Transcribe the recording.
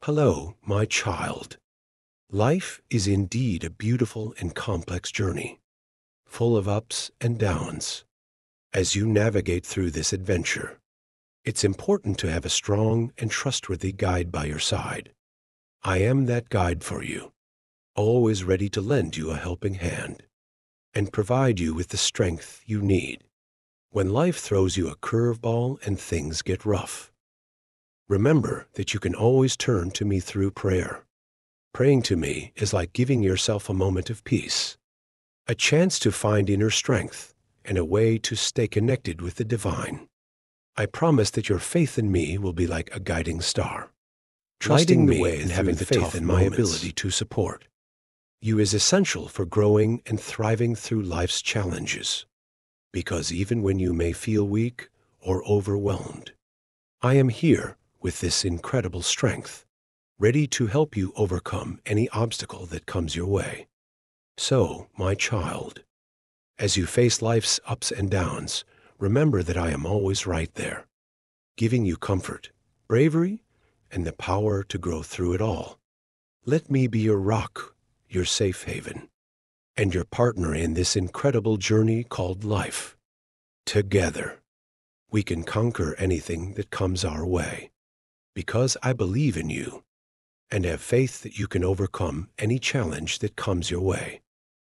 Hello, my child. Life is indeed a beautiful and complex journey, full of ups and downs. As you navigate through this adventure, it's important to have a strong and trustworthy guide by your side. I am that guide for you, always ready to lend you a helping hand and provide you with the strength you need when life throws you a curveball and things get rough. Remember that you can always turn to me through prayer. Praying to me is like giving yourself a moment of peace, a chance to find inner strength, and a way to stay connected with the divine. I promise that your faith in me will be like a guiding star, trusting the way and having the faith in my ability to support you is essential for growing and thriving through life's challenges. Because even when you may feel weak or overwhelmed, I am here with this incredible strength, ready to help you overcome any obstacle that comes your way. So, my child, as you face life's ups and downs, remember that I am always right there, giving you comfort, bravery, and the power to grow through it all. Let me be your rock, your safe haven, and your partner in this incredible journey called life. Together, we can conquer anything that comes our way, because I believe in you and have faith that you can overcome any challenge that comes your way.